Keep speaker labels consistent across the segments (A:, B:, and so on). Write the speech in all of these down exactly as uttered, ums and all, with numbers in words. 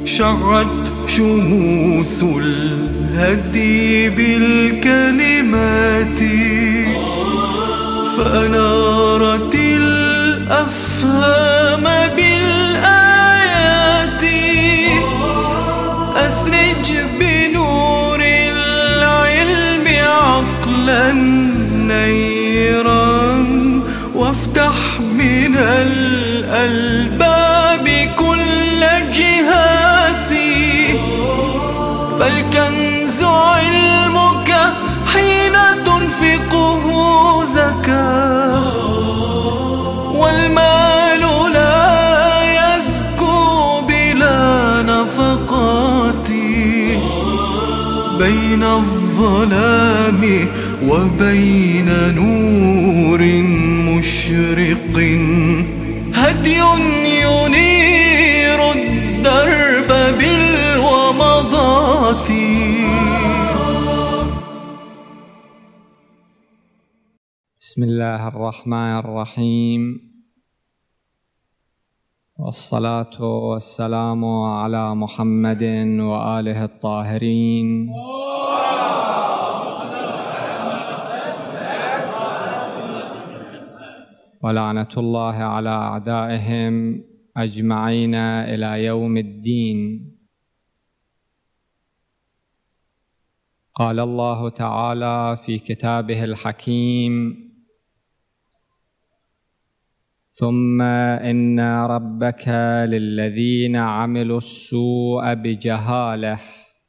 A: شعت شموس الهدي بالكلمات فأنارت الأفهام بالآيات. أسرج بنور العلم عقلا نيرا وافتح من الألباب كل جهاتي. فالكنز علمك حين تنفقه زكاة، والمال لا يزكو بلا نفقات. بين الظلام وبين نور مشرق هدي ينير الدرب بالومضات.
B: بسم الله الرحمن الرحيم، والصلاة والسلام على محمد وآله الطاهرين ولعنة الله على أعدائهم أجمعين إلى يوم الدين. قال الله تعالى في كتابه الحكيم: ثم إن ربك للذين عملوا السوء بجهالة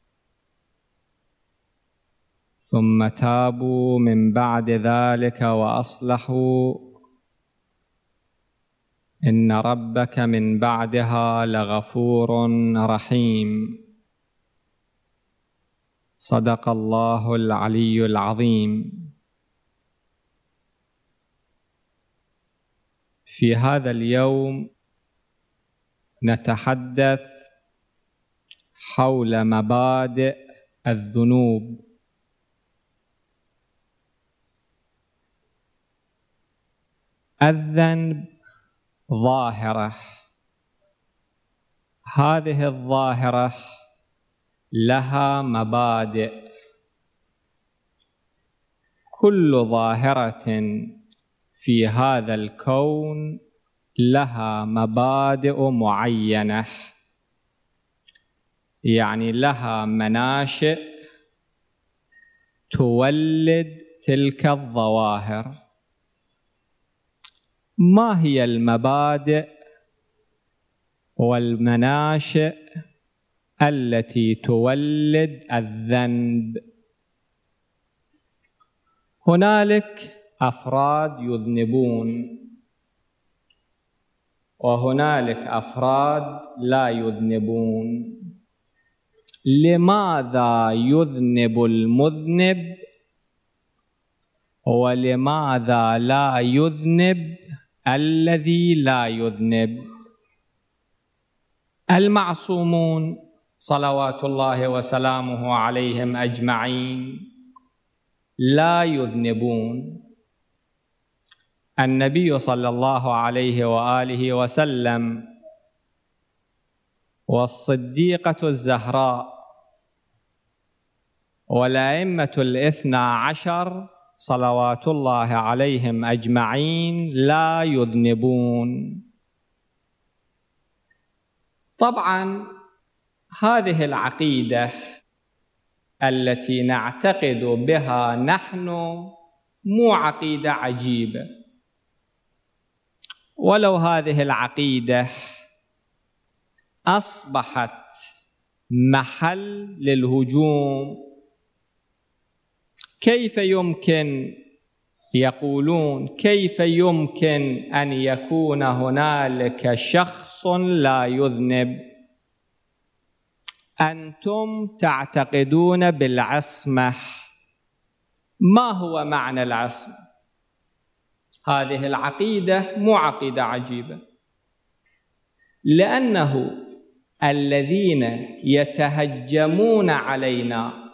B: ثم تابوا من بعد ذلك وأصلحوا إن ربك من بعدها لغفور رحيم. صدق الله العلي العظيم. في هذا اليوم نتحدث حول مبادئ الذنوب. الذنب ظاهرة، هذه الظاهرة لها مبادئ. كل ظاهرة في هذا الكون لها مبادئ معينة، يعني لها مناشئ تولد تلك الظواهر. ما هي المبادئ والمناشئ التي تولد الذنب؟ هنالك أفراد يذنبون وهنالك أفراد لا يذنبون. لماذا يذنب المذنب ولماذا لا يذنب الذي لا يذنب؟ المعصومون صلوات الله وسلامه عليهم أجمعين لا يذنبون. النبي صلى الله عليه وآله وسلم والصديقة الزهراء والأئمة الاثنى عشر صلوات الله عليهم أجمعين لا يذنبون. طبعا هذه العقيدة التي نعتقد بها نحن مو عقيدة عجيبة، ولو هذه العقيدة أصبحت محل للهجوم، كيف يمكن يقولون كيف يمكن أن يكون هنالك شخص لا يذنب؟ أنتم تعتقدون بالعصمة. ما هو معنى العصمة؟ هذه العقيدة مو عقيدة عجيبة، لأنه الذين يتهجمون علينا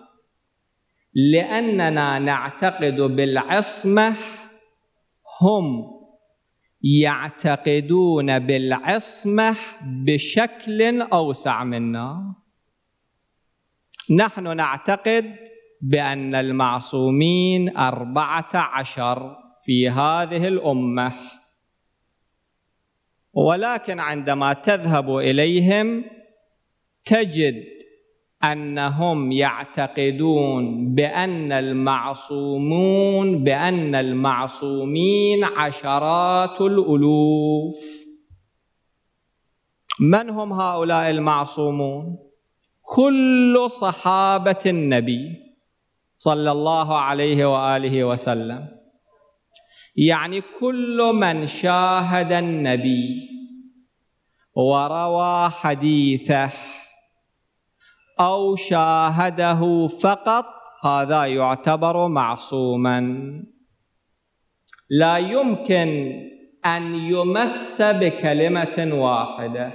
B: لأننا نعتقد بالعصمة هم يعتقدون بالعصمة بشكل أوسع منا. نحن نعتقد بأن المعصومين أربعة عشر في هذه الأمة، ولكن عندما تذهب إليهم تجد أنهم يعتقدون بأن المعصومون بأن المعصومين عشرات الألوف. من هم هؤلاء المعصومون؟ كل صحابة النبي صلى الله عليه وآله وسلم، يعني كل من شاهد النبي وروى حديثه أو شاهده فقط، هذا يعتبر معصوما، لا يمكن أن يمس بكلمة واحدة.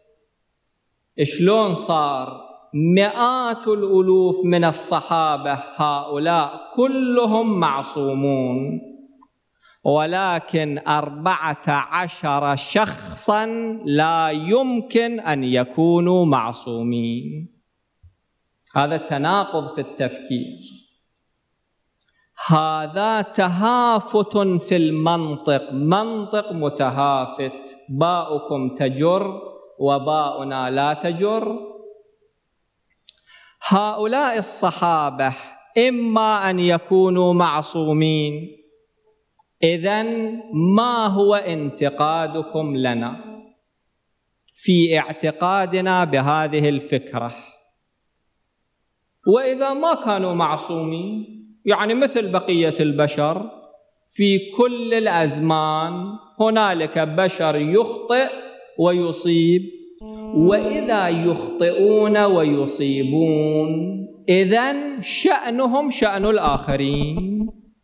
B: شلون صار مئات الألوف من الصحابة هؤلاء كلهم معصومون، ولكن أربعة عشر شخصا لا يمكن أن يكونوا معصومين؟ هذا تناقض في التفكير، هذا تهافت في المنطق، منطق متهافت، باؤكم تجر وباؤنا لا تجر. هؤلاء الصحابة إما أن يكونوا معصومين، إذن ما هو انتقادكم لنا في اعتقادنا بهذه الفكرة؟ وإذا ما كانوا معصومين، يعني مثل بقية البشر في كل الأزمان هنالك بشر يخطئ ويصيب، وإذا يخطئون ويصيبون إذن شأنهم شأن الآخرين،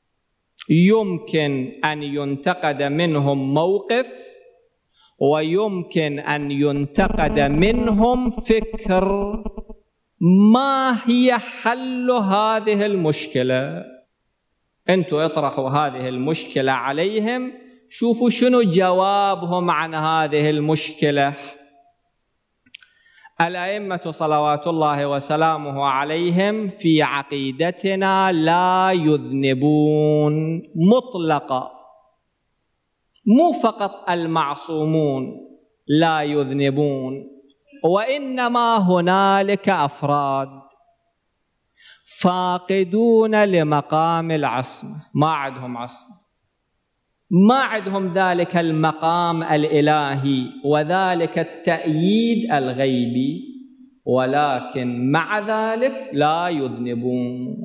B: يمكن أن ينتقد منهم موقف ويمكن أن ينتقد منهم فكر. ما هي حل هذه المشكلة؟ أنتوا اطرحوا هذه المشكلة عليهم، شوفوا شنو جوابهم عن هذه المشكلة. الأئمة صلوات الله وسلامه عليهم في عقيدتنا لا يذنبون مطلقا، مو فقط المعصومون لا يذنبون، وإنما هنالك أفراد فاقدون لمقام العصمة، ما عندهم عصمة، ما عندهم ذلك المقام الإلهي وذلك التأييد الغيبي، ولكن مع ذلك لا يذنبون.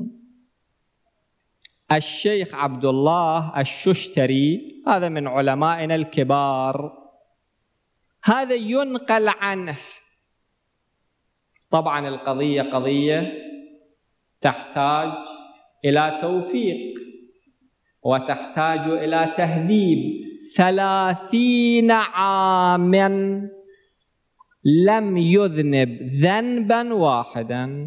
B: الشيخ عبد الله الششتري هذا من علمائنا الكبار، هذا ينقل عنه. طبعا القضية قضية تحتاج إلى توفيق وتحتاج إلى تهذيب. ثلاثين عاما لم يذنب ذنبا واحدا،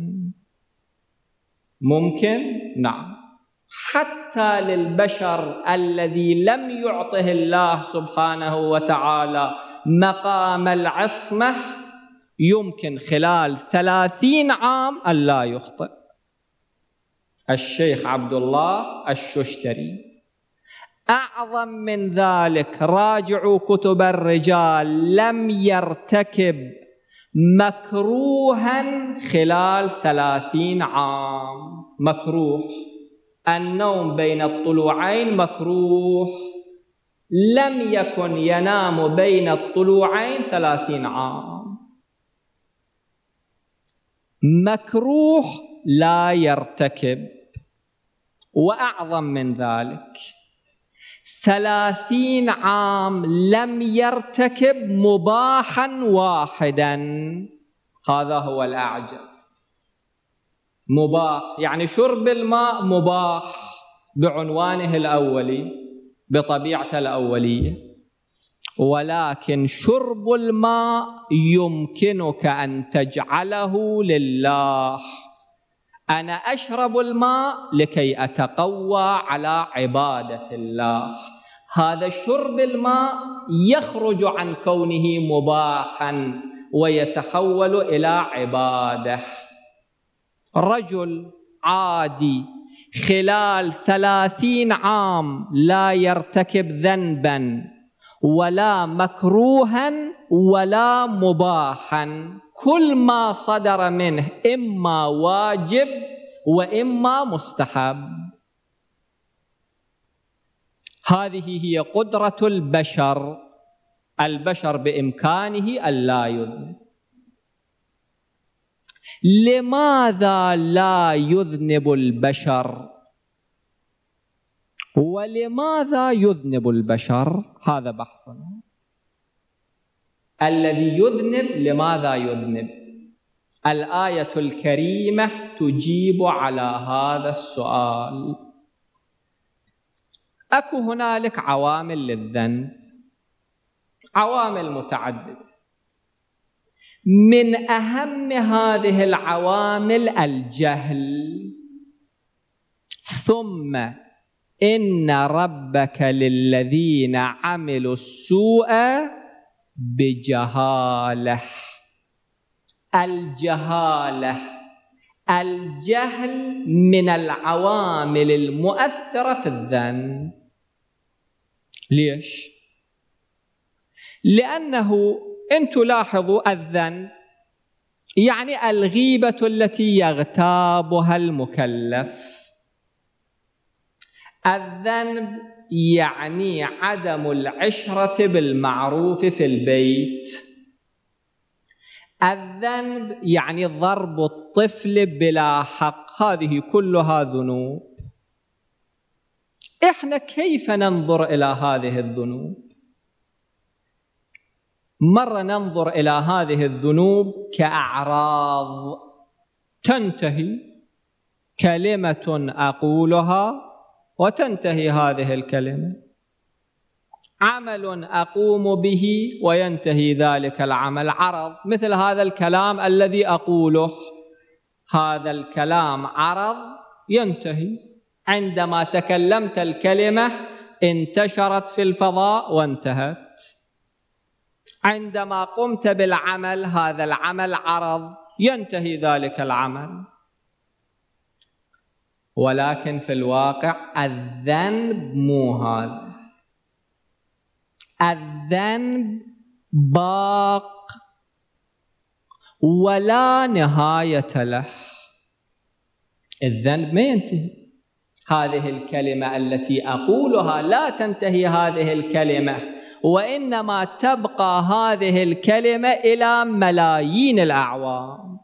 B: ممكن؟ نعم. حتى للبشر الذي لم يعطه الله سبحانه وتعالى مقام العصمة يمكن خلال ثلاثين عام أن لا يخطئ. الشيخ عبد الله الششتري. أعظم من ذلك، راجعوا كتب الرجال، لم يرتكب مكروها خلال ثلاثين عام. مكروه، النوم بين الطلوعين مكروه، لم يكن ينام بين الطلوعين ثلاثين عام. مكروه لا يرتكب. وأعظم من ذلك، ثلاثين عام لم يرتكب مباحا واحدا. هذا هو الأعجب. مباح يعني شرب الماء مباح بعنوانه الأولي بطبيعته الأولية، ولكن شرب الماء يمكنك أن تجعله لله. أنا أشرب الماء لكي أتقوى على عبادة الله، هذا شرب الماء يخرج عن كونه مباحا ويتحول إلى عبادة. رجل عادي خلال ثلاثين عام لا يرتكب ذنبا ولا مكروها ولا مباحا، كل ما صدر منه إما واجب وإما مستحب. هذه هي قدرة البشر. البشر بإمكانه ألا يذنب. لماذا لا يذنب البشر؟ ولماذا يذنب البشر؟ هذا بحثنا. الذي يذنب لماذا يذنب؟ الآية الكريمة تجيب على هذا السؤال. أكو هنالك عوامل للذنب، عوامل متعددة. من أهم هذه العوامل الجهل. ثم إن ربك للذين عملوا السوء بجهالة. الجهالة، الجهل من العوامل المؤثرة في الذنب. ليش؟ لأنه إن تلاحظوا الذنب يعني الغيبة التي يغتابها المكلف. الذنب يعني عدم العشرة بالمعروف في البيت. الذنب يعني ضرب الطفل بلا حق. هذه كلها ذنوب. إحنا كيف ننظر إلى هذه الذنوب؟ مرة ننظر إلى هذه الذنوب كأعراض تنتهي، كلمة أقولها وتنتهي هذه الكلمة، عمل أقوم به وينتهي ذلك العمل. عرض، مثل هذا الكلام الذي أقوله، هذا الكلام عرض ينتهي. عندما تكلمت الكلمة انتشرت في الفضاء وانتهت. عندما قمت بالعمل هذا العمل عرض ينتهي ذلك العمل. ولكن في الواقع الذنب مو هذا. الذنب باق ولا نهاية له. الذنب ما ينتهي. هذه الكلمة التي أقولها لا تنتهي هذه الكلمة، وإنما تبقى هذه الكلمة إلى ملايين الأعوام.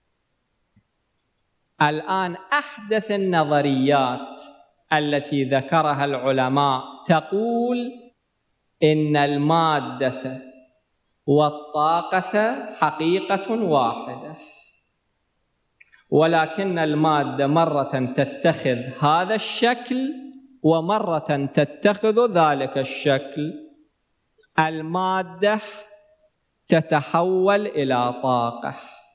B: الآن أحدث النظريات التي ذكرها العلماء تقول إن المادة والطاقة حقيقة واحدة، ولكن المادة مرة تتخذ هذا الشكل ومرة تتخذ ذلك الشكل. المادة تتحول إلى طاقة،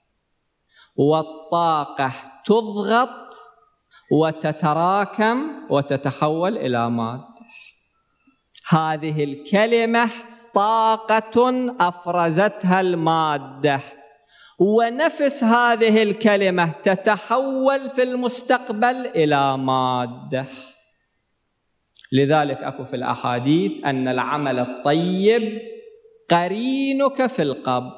B: والطاقة تضغط وتتراكم وتتحول إلى مادة. هذه الكلمة طاقة أفرزتها المادة، ونفس هذه الكلمة تتحول في المستقبل إلى مادة. لذلك أكو في الأحاديث أن العمل الطيب قرينك في القبر.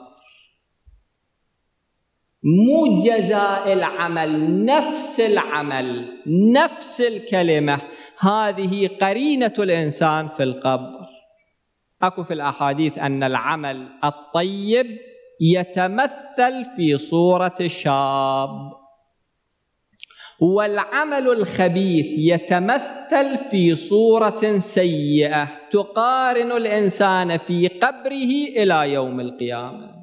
B: مو جزاء العمل، نفس العمل، نفس الكلمة، هذه قرينة الإنسان في القبر. أكو في الأحاديث أن العمل الطيب يتمثل في صورة شاب، والعمل الخبيث يتمثل في صورة سيئة تقارن الإنسان في قبره إلى يوم القيامة.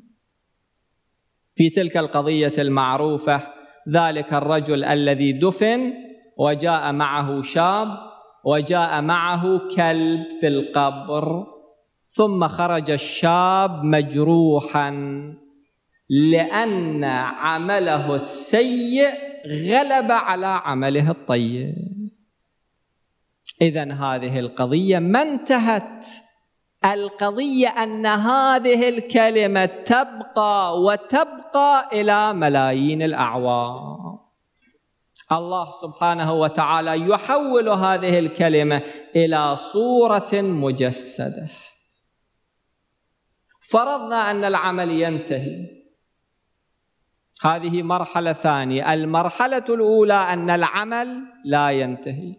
B: في تلك القضية المعروفة، ذلك الرجل الذي دفن وجاء معه شاب وجاء معه كلب في القبر، ثم خرج الشاب مجروحا لأن عمله السيء غلب على عمله الطيب. إذن هذه القضية ما انتهت. القضية أن هذه الكلمة تبقى وتبقى إلى ملايين الأعوام. الله سبحانه وتعالى يحول هذه الكلمة إلى صورة مجسدة. فرضنا أن العمل ينتهي، هذه مرحلة ثانية. المرحلة الأولى أن العمل لا ينتهي.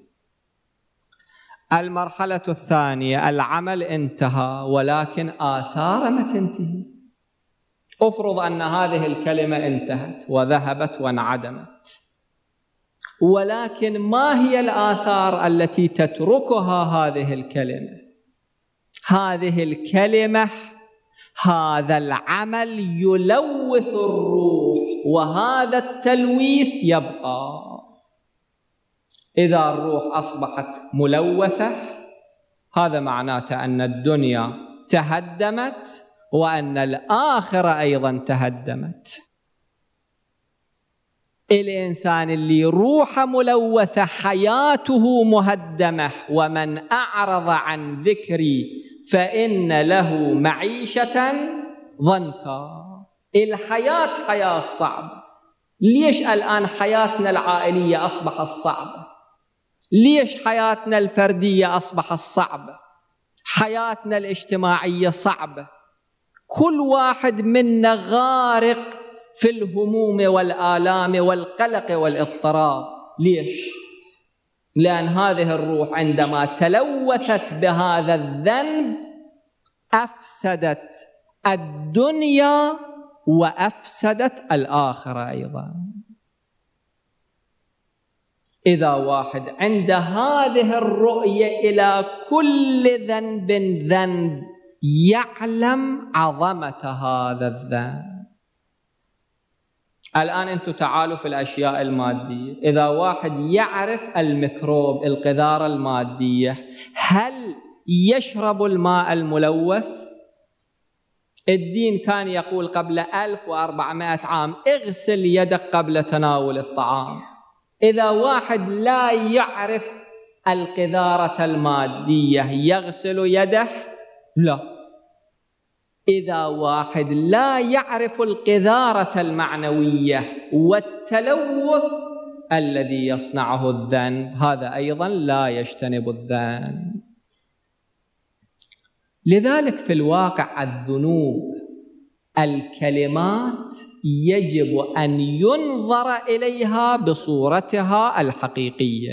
B: المرحلة الثانية العمل انتهى ولكن آثار ما تنتهي. أفرض أن هذه الكلمة انتهت وذهبت وانعدمت، ولكن ما هي الآثار التي تتركها هذه الكلمة؟ هذه الكلمة، هذا العمل يلوث الروح، وهذا التلويث يبقى. إذا الروح أصبحت ملوثة، هذا معناته أن الدنيا تهدمت وأن الآخرة أيضا تهدمت. الإنسان اللي روحه ملوثة حياته مهدمة. ومن أعرض عن ذكري فإن له معيشة ضنكا. الحياة حياة صعبة. ليش الآن حياتنا العائلية أصبحت صعبة؟ ليش حياتنا الفردية أصبحت صعبة؟ حياتنا الاجتماعية صعبة. كل واحد منا غارق في الهموم والآلام والقلق والاضطراب. ليش؟ لأن هذه الروح عندما تلوثت بهذا الذنب أفسدت الدنيا وأفسدت الآخرة أيضا. إذا واحد عند هذه الرؤية إلى كل ذنب ذنب يعلم عظمة هذا الذنب. الآن أنتم تعالوا في الأشياء المادية. إذا واحد يعرف الميكروب القذارة المادية، هل يشرب الماء الملوث؟ الدين كان يقول قبل ألف وأربعمائة عام اغسل يدك قبل تناول الطعام. إذا واحد لا يعرف القذارة المادية يغسل يده؟ لا. إذا واحد لا يعرف القذارة المعنوية والتلوث الذي يصنعه الذنب، هذا أيضا لا يجتنب الذنب. لذلك في الواقع الذنوب، الكلمات يجب أن ينظر إليها بصورتها الحقيقية.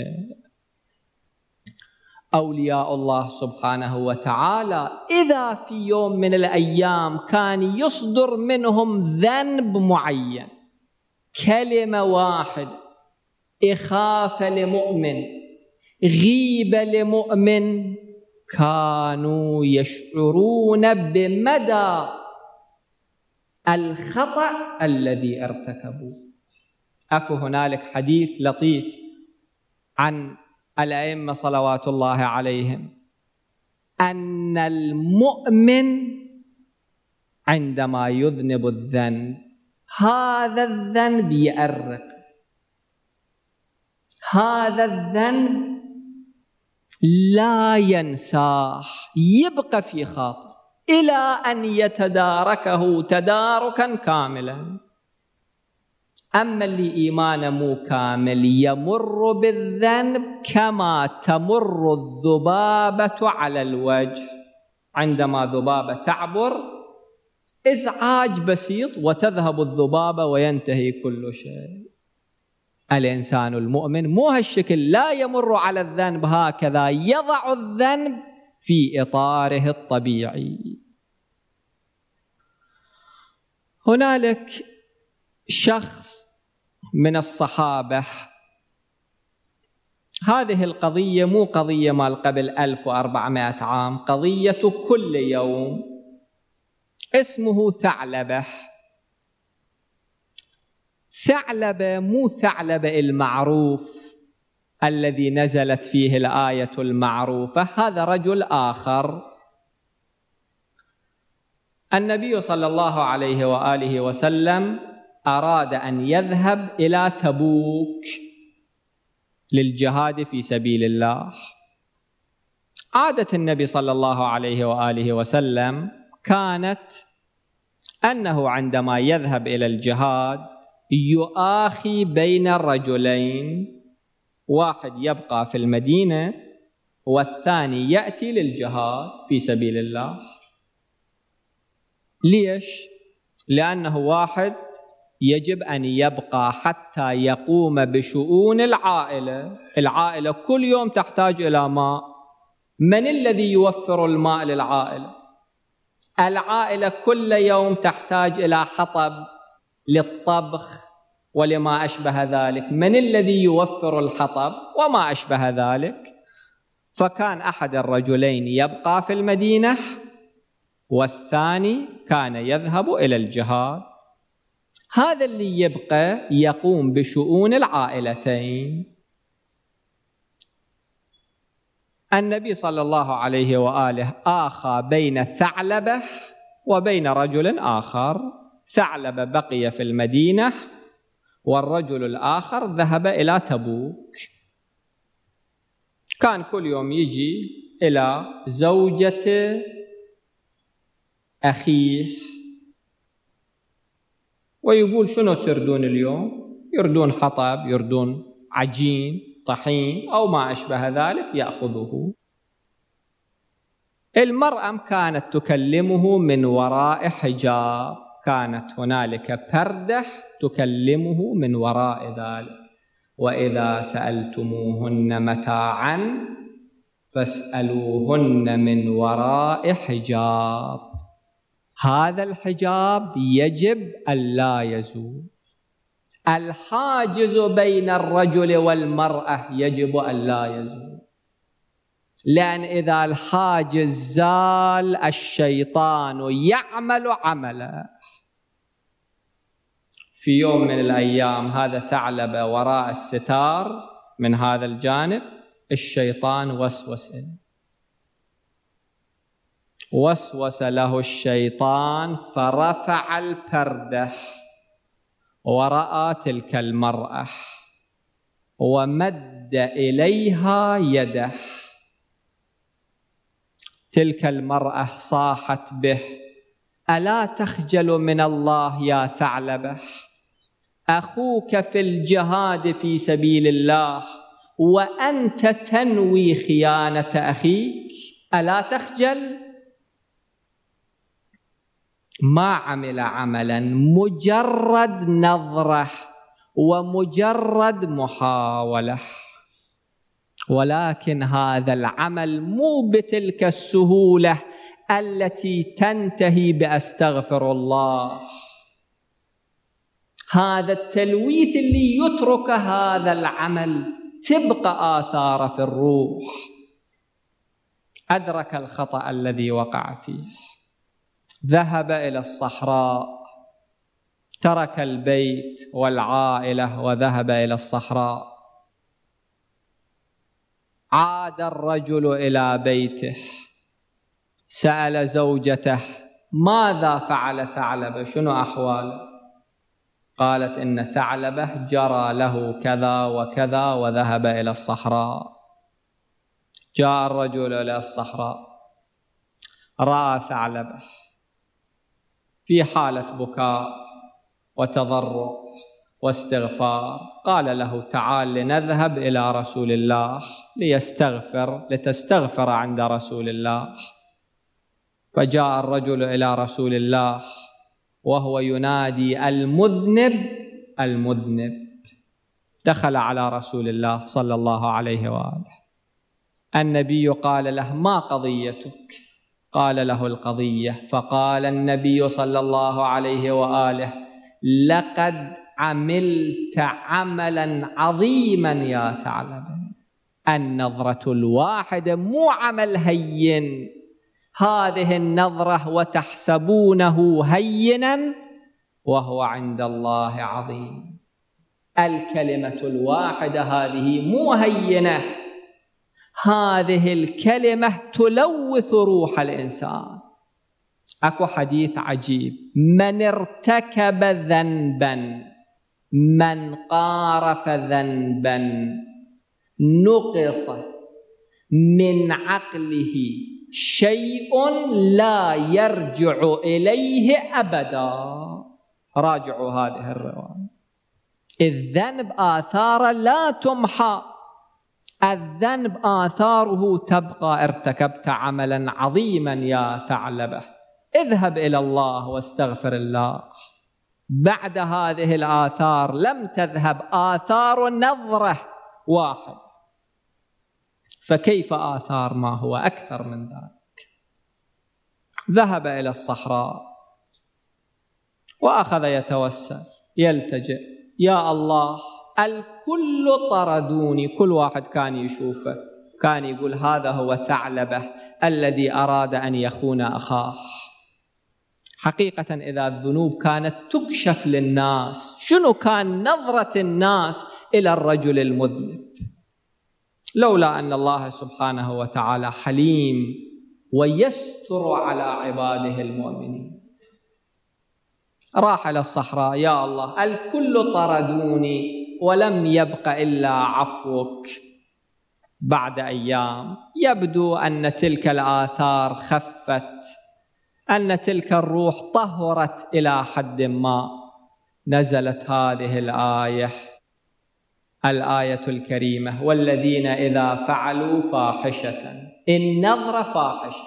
B: أولياء الله سبحانه وتعالى إذا في يوم من الأيام كان يصدر منهم ذنب معين، كلمة واحد، إخافة لمؤمن، غيبة لمؤمن، كانوا يشعرون بمدى الخطأ الذي ارتكبوه. أكو هنالك حديث لطيف عن الأئمة صلوات الله عليهم أن المؤمن عندما يذنب الذنب، هذا الذنب يأرق، هذا الذنب لا ينساه، يبقى في خاطر إلى أن يتداركه تداركا كاملا. أما اللي إيمانه مو كامل يمر بالذنب كما تمر الذبابة على الوجه. عندما ذبابة تعبر إزعاج بسيط وتذهب الذبابة وينتهي كل شيء. الإنسان المؤمن مو هالشكل، لا يمر على الذنب هكذا، يضع الذنب في إطاره الطبيعي. هنالك شخص من الصحابة، هذه القضية مو قضية مال قبل ألف وأربعمائة عام، قضية كل يوم. اسمه ثعلبة. ثعلبة مو ثعلبة المعروف الذي نزلت فيه الآية المعروفة، هذا رجل آخر. النبي صلى الله عليه وآله وسلم أراد أن يذهب إلى تبوك للجهاد في سبيل الله، عادة النبي صلى الله عليه وآله وسلم كانت أنه عندما يذهب إلى الجهاد يؤاخي بين الرجلين، واحد يبقى في المدينة والثاني يأتي للجهاد في سبيل الله. ليش؟ لأنه واحد يجب أن يبقى حتى يقوم بشؤون العائلة. العائلة كل يوم تحتاج إلى ماء. من الذي يوفر الماء للعائلة؟ العائلة كل يوم تحتاج إلى حطب للطبخ ولما أشبه ذلك. من الذي يوفر الحطب وما أشبه ذلك؟ فكان أحد الرجلين يبقى في المدينة والثاني كان يذهب إلى الجهاد. هذا اللي يبقى يقوم بشؤون العائلتين. النبي صلى الله عليه وآله آخى بين ثعلبة وبين رجل آخر. ثعلبة بقي في المدينة والرجل الآخر ذهب إلى تبوك. كان كل يوم يجي إلى زوجة أخيه ويقول شنو تردون اليوم؟ يردون حطب، يردون عجين، طحين أو ما أشبه ذلك، يأخذه. المرأة كانت تكلمه من وراء حجاب، كانت هنالك پردة تكلمه من وراء ذلك. وإذا سألتموهن متاعا فاسألوهن من وراء حجاب. هذا الحجاب يجب ألا يزول. الحاجز بين الرجل والمرأة يجب ألا يزول، لأن إذا الحاجز زال الشيطان يعمل عملا. في يوم من الأيام هذا ثعلبة وراء الستار من هذا الجانب، الشيطان وسوس وسوس له الشيطان فرفع الپردة ورأى تلك المرأة ومد إليها يده. تلك المرأة صاحت به: ألا تخجل من الله يا ثعلبة؟ أخوك في الجهاد في سبيل الله وأنت تنوي خيانة أخيك، ألا تخجل؟ ما عمل عملا، مجرد نظرة ومجرد محاولة، ولكن هذا العمل مو بتلك السهولة التي تنتهي بأستغفر الله. هذا التلويث اللي يترك هذا العمل تبقى آثار في الروح. أدرك الخطأ الذي وقع فيه، ذهب إلى الصحراء، ترك البيت والعائلة وذهب إلى الصحراء. عاد الرجل إلى بيته، سأل زوجته: ماذا فعل ثعلبة؟ شنو أحواله؟ قالت: إن ثعلبة جرى له كذا وكذا وذهب إلى الصحراء. جاء الرجل إلى الصحراء، رأى ثعلبة في حالة بكاء وتضرع واستغفار. قال له: تعال لنذهب إلى رسول الله ليستغفر لتستغفر عند رسول الله. فجاء الرجل إلى رسول الله وهو ينادي: المذنب المذنب. دخل على رسول الله صلى الله عليه وآله. النبي قال له: ما قضيتك؟ قال له: القضية. فقال النبي صلى الله عليه وآله: لقد عملت عملا عظيما يا ثعلبة. النظرة الواحدة مو عمل هين، هذه النظرة وتحسبونه هينا وهو عند الله عظيم. الكلمة الواحدة هذه مو هينة، هذه الكلمة تلوث روح الإنسان. أكو حديث عجيب: من ارتكب ذنبا، من قارف ذنبا، نقص من عقله شيء لا يرجع إليه أبدا. راجعوا هذه الرواية. الذنب آثار لا تمحى، الذنب آثاره تبقى. ارتكبت عملا عظيما يا ثعلبة، اذهب إلى الله واستغفر الله. بعد هذه الآثار لم تذهب آثار نظرة واحد، فكيف آثار ما هو أكثر من ذلك؟ ذهب إلى الصحراء وأخذ يتوسل يلتجئ: يا الله الكل طردوني. كل واحد كان يشوفه كان يقول هذا هو ثعلبة الذي أراد أن يخون أخاه. حقيقة إذا الذنوب كانت تكشف للناس، شنو كان نظرة الناس إلى الرجل المذنب؟ لولا أن الله سبحانه وتعالى حليم ويستر على عباده المؤمنين. راح إلى الصحراء: يا الله الكل طردوني ولم يبق إلا عفوك. بعد أيام يبدو أن تلك الآثار خفت، أن تلك الروح طهرت إلى حد ما. نزلت هذه الآية، الآية الكريمة: والذين إذا فعلوا فاحشة. النظر فاحشة،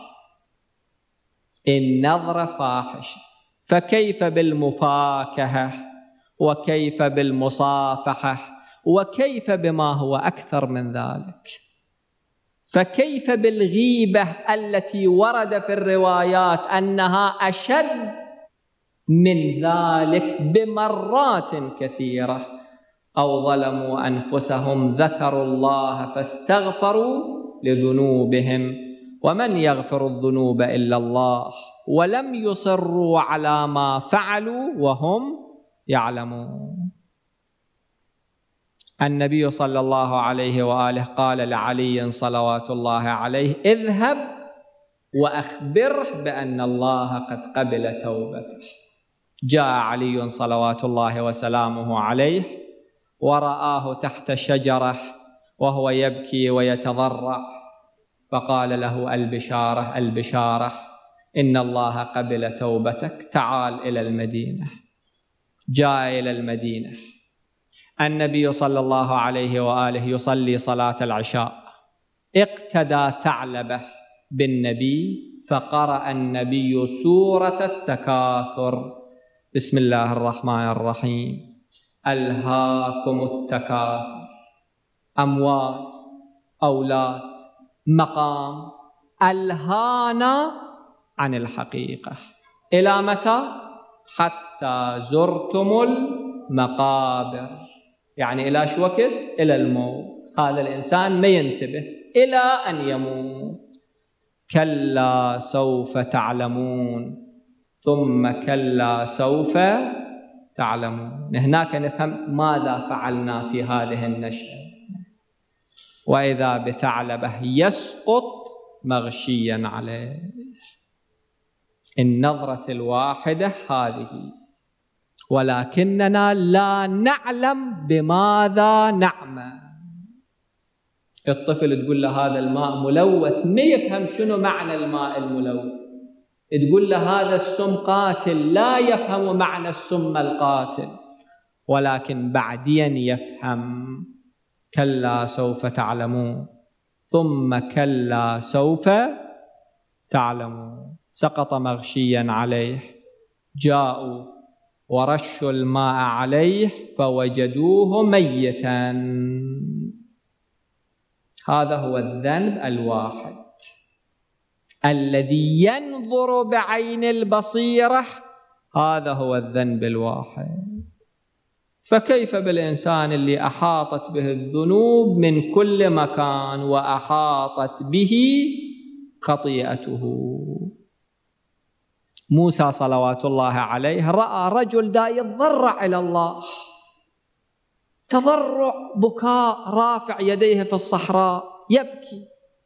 B: النظر فاحشة، فكيف بالمفاكهة، وكيف بالمصافحة، وكيف بما هو أكثر من ذلك؟ فكيف بالغيبة التي ورد في الروايات أنها أشد من ذلك بمرات كثيرة؟ أو ظلموا أنفسهم ذكروا الله فاستغفروا لذنوبهم ومن يغفر الذنوب إلا الله ولم يصروا على ما فعلوا وهم يعلمون. النبي صلى الله عليه وآله قال لعلي صلوات الله عليه: اذهب وأخبره بأن الله قد قبل توبته. جاء علي صلوات الله وسلامه عليه ورآه تحت شجرة وهو يبكي ويتضرع، فقال له: البشارة البشارة، إن الله قبل توبتك، تعال إلى المدينة. جاء إلى المدينة. النبي صلى الله عليه وآله يصلي صلاة العشاء، اقتدى ثعلبة بالنبي فقرأ النبي سورة التكاثر: بسم الله الرحمن الرحيم، ألهاكم التكاثر، أموال، أولاد، مقام، ألهانا عن الحقيقة. إلى متى؟ حتى زرتم المقابر. يعني إلى شو وقت؟ إلى الموت. هذا الإنسان ما ينتبه إلى أن يموت. كلا سوف تعلمون ثم كلا سوف تعلمون. هناك نفهم ماذا فعلنا في هذه النشأة. وإذا بثعلبة يسقط مغشيا عليه. النظرة الواحدة هذه، ولكننا لا نعلم بماذا نعمل. الطفل تقول له هذا الماء ملوث، ما يفهم شنو معنى الماء الملوث. تقول له هذا السم قاتل، لا يفهم معنى السم القاتل، ولكن بعدين يفهم. كلا سوف تعلمون ثم كلا سوف تعلمون. سقط مغشيا عليه. جاءوا ورشوا الماء عليه فوجدوه ميتا. هذا هو الذنب الواحد الذي ينظر بعين البصيرة. هذا هو الذنب الواحد. فكيف بالإنسان اللي أحاطت به الذنوب من كل مكان وأحاطت به خطيئته؟ موسى صلوات الله عليه رأى رجل دا يتضرع إلى الله، تضرع بكاء، رافع يديه في الصحراء يبكي.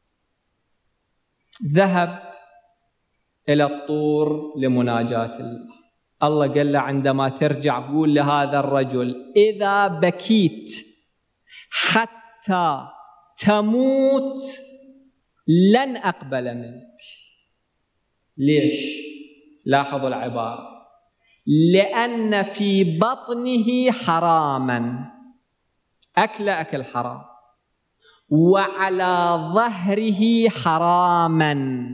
B: ذهب إلى الطور لمناجاة الله. الله قال له عندما ترجع قول لهذا الرجل: إذا بكيت حتى تموت لن أقبل منك. ليش؟ لاحظوا العبارة، لأن في بطنه حراما، أكل أكل حرام، وعلى ظهره حراما،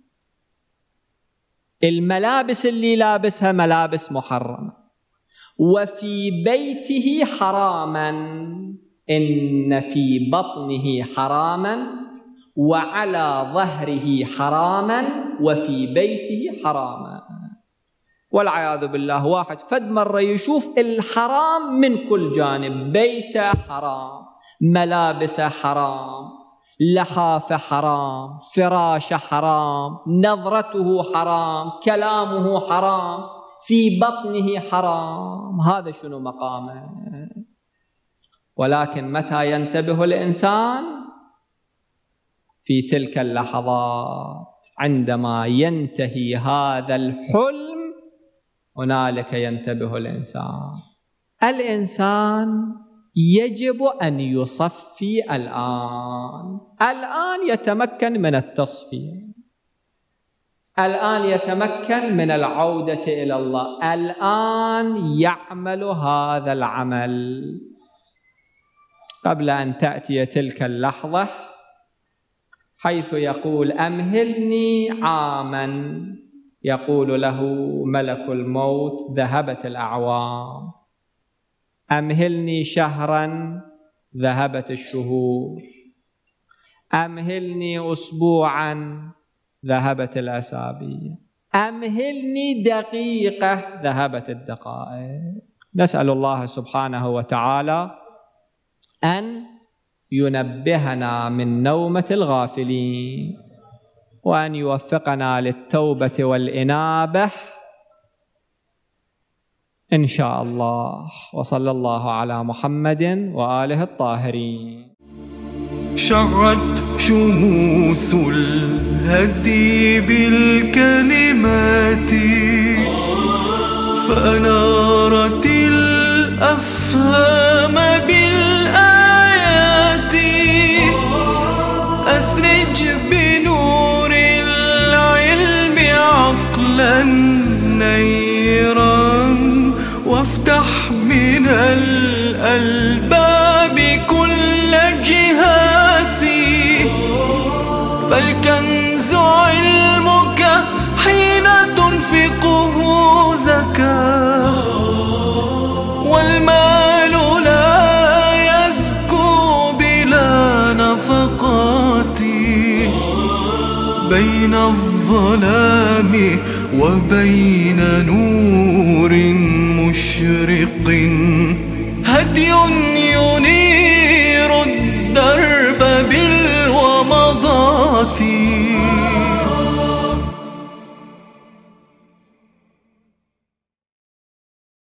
B: الملابس اللي لابسها ملابس محرمة، وفي بيته حراما، إن في بطنه حراما وعلى ظهره حراما وفي بيته حراما. والعياذ بالله واحد فد مرة يشوف الحرام من كل جانب، بيته حرام، ملابسه حرام، لحافه حرام، فراشه حرام، نظرته حرام، كلامه حرام، في بطنه حرام. هذا شنو مقامه؟ ولكن متى ينتبه الإنسان؟ في تلك اللحظات، عندما ينتهي هذا الحلم هنالك ينتبه الإنسان. الإنسان يجب أن يصفي الآن، الآن يتمكن من التصفية، الآن يتمكن من العودة إلى الله، الآن يعمل هذا العمل قبل أن تأتي تلك اللحظة حيث يقول أمهلني عاما، يقول له ملك الموت ذهبت الأعوام، أمهلني شهرا ذهبت الشهور، أمهلني أسبوعا ذهبت الأسابيع، أمهلني دقيقة ذهبت الدقائق. نسأل الله سبحانه وتعالى أن ينبهنا من نومة الغافلين، وأن يوفقنا للتوبة والإنابة إن شاء الله. وصلى الله على محمد وآله الطاهرين.
A: شعت شموس الهدي بالكلمات، فأنارت الأفهام بالآيات، أسرج بنور العلم عقلا نيرا، وافتح من الألباب كل جهاتي، فالكنز علمك حين تنفقه زكاة، والمال لا يزكو بلا نفقات، بين الظلام وبين نور مشرق هدي ينير الدرب بالومضات.